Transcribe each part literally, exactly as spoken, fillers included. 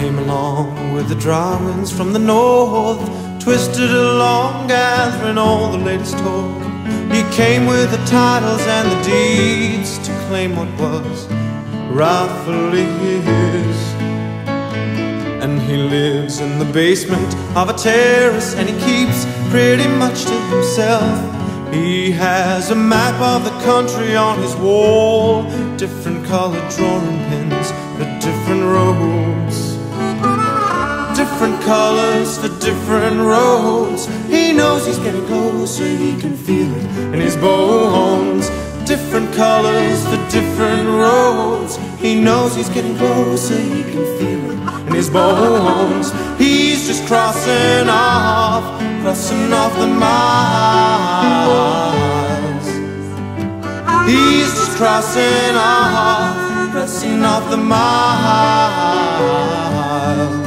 came along with the dry winds from the north, twisted along, gathering all the latest talk. He came with the titles and the deeds to claim what was rightfully his. And he lives in the basement of a terrace, and he keeps pretty much to himself. He has a map of the country on his wall, different colored drawing pins for different roads, different colors for different roads. He knows he's getting closer, he can feel it in his bones. Different colors for different roads. He knows he's getting closer, he can feel it in his bones. He's just crossing off, crossing off the miles. He's just crossing off, crossing off the miles.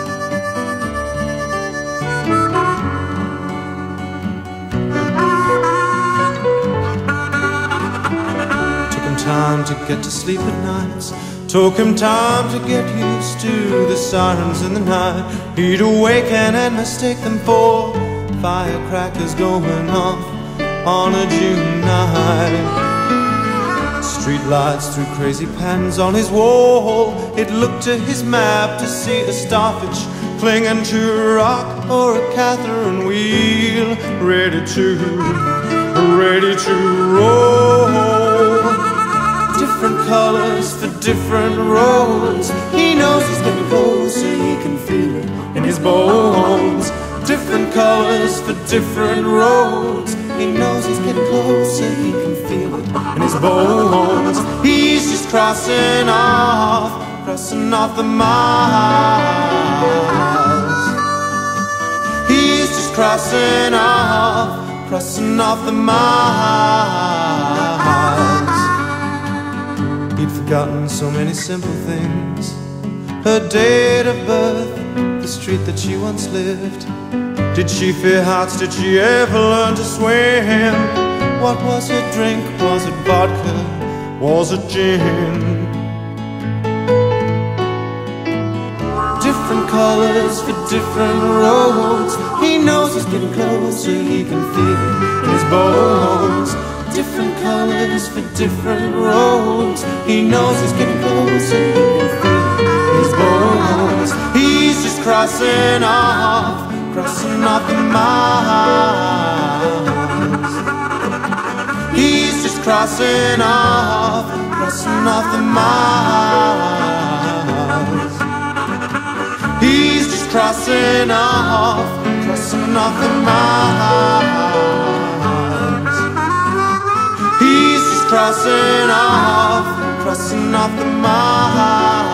Time to get to sleep at nights, took him time to get used to the sirens in the night. He'd awaken and mistake them for firecrackers going off on a June night. Street lights through crazy patterns on his wall. He'd look to his map to see a starfish clinging to a rock or a Catherine wheel, ready to, ready to roll. Different colors for different roads. He knows he's getting closer, he can feel it in his bones. Different colors for different roads. He knows he's getting closer, he can feel it in his bones. He's just crossing off, crossing off the miles. He's just crossing off, crossing off the miles. He'd forgotten so many simple things, her date of birth, the street that she once lived. Did she fear heights? Did she ever learn to swim? What was her drink? Was it vodka? Was it gin? Different colors for different roads. He knows he's getting closer, he can feel it in his bones. Different colors for different roads. He knows he's getting closer, he can feel it in his bones. He's just crossing off, crossing off the miles. He's just crossing off, crossing off the miles. He's just crossing off, crossing off the miles. He's just crossing off, crossing off the miles.